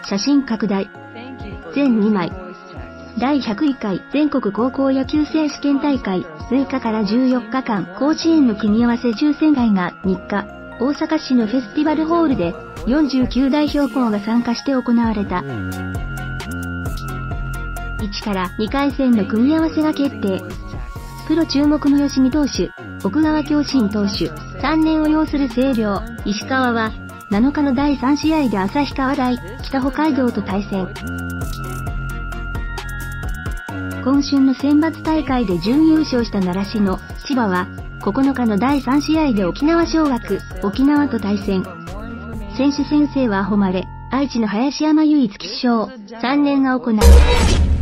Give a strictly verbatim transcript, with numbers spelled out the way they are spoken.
写真拡大。全にまい。だいひゃくいっかい全国高校野球選手権大会むいかからじゅうよっかかん甲子園の組み合わせ抽選会がみっか、大阪市のフェスティバルホールでよんじゅうきゅうだいひょう校が参加して行われた。いちからにかい戦の組み合わせが決定。プロ注目の吉見投手、奥川恭伸投手、さんねんを擁する星稜、石川は、なのかのだいさんしあいで旭川大、北北海道と対戦。今春の選抜大会で準優勝した習志野、千葉は、ここのかのだいさんしあいで沖縄尚学、沖縄と対戦。選手宣誓は誉れ、愛知の林山唯一騎手さんねんが行う。